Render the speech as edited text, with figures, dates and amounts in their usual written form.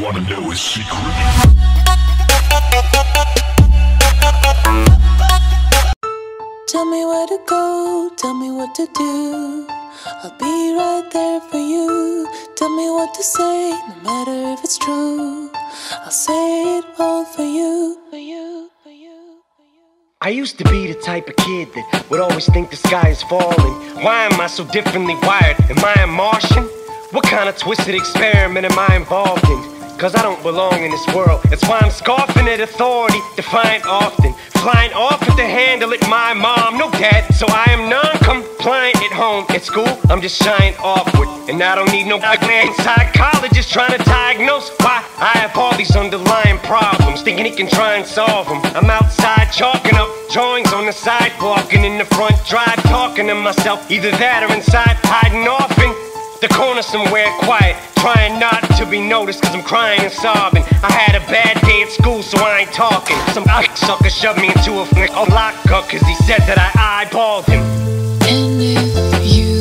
wanna know his secret? Tell me where to go, tell me what to do. I'll be right there for you. Tell me what to say, no matter if it's true. I'll say it all for you, for you, for you, for you. I used to be the type of kid that would always think the sky is falling. Why am I so differently wired? Am I a Martian? What kind of twisted experiment am I involved in? Cause I don't belong in this world. That's why I'm scoffing at authority, defiant often. Flying off at the handle at my mom, no dad. So I am non-compliant at home. At school, I'm just shying awkward. And I don't need no psychologist trying to diagnose why I have all these underlying problems, thinking he can try and solve them. I'm outside chalking up drawings on the sidewalk and in the front drive talking to myself. Either that or inside hiding off in the corner somewhere quiet, trying not to be noticed cause I'm crying and sobbing. I had a bad day at school so I ain't talking. Some sucker shoved me into a lockup cause he said that I eyeballed him. And if you